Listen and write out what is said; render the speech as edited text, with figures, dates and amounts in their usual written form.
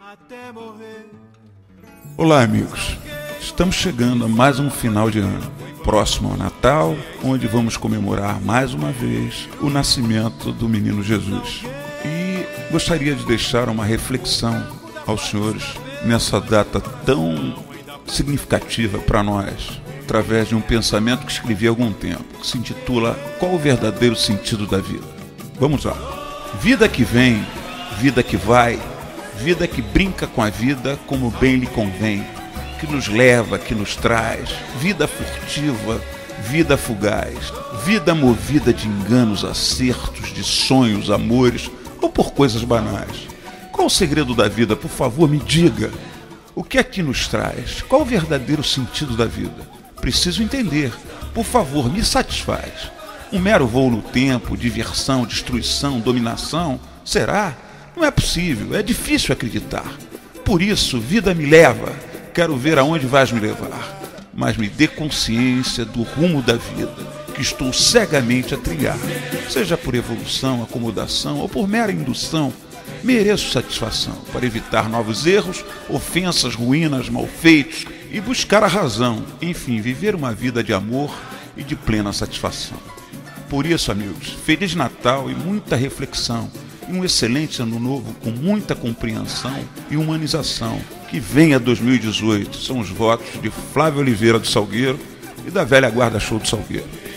Olá, amigos. Estamos chegando a mais um final de ano, próximo ao Natal, onde vamos comemorar mais uma vez o nascimento do menino Jesus. E gostaria de deixar uma reflexão aos senhores nessa data tão significativa para nós, através de um pensamento que escrevi há algum tempo, que se intitula Qual o verdadeiro sentido da vida? Vamos lá. Vida que vem, vida que vai, vida que brinca com a vida como bem lhe convém, que nos leva, que nos traz, vida furtiva, vida fugaz, vida movida de enganos, acertos, de sonhos, amores ou por coisas banais. Qual o segredo da vida? Por favor, me diga. O que é que nos traz? Qual o verdadeiro sentido da vida? Preciso entender. Por favor, me satisfaz. Um mero voo no tempo, diversão, destruição, dominação? Será? Não é possível, é difícil acreditar. Por isso, vida me leva. Quero ver aonde vais me levar, mas me dê consciência do rumo da vida que estou cegamente a trilhar, seja por evolução, acomodação ou por mera indução. Mereço satisfação para evitar novos erros, ofensas, ruínas, malfeitos e buscar a razão, enfim, viver uma vida de amor e de plena satisfação. Por isso, amigos, Feliz Natal e muita reflexão, e um excelente ano novo com muita compreensão e humanização. Que venha 2018, são os votos de Flávio Oliveira do Salgueiro e da velha guarda show do Salgueiro.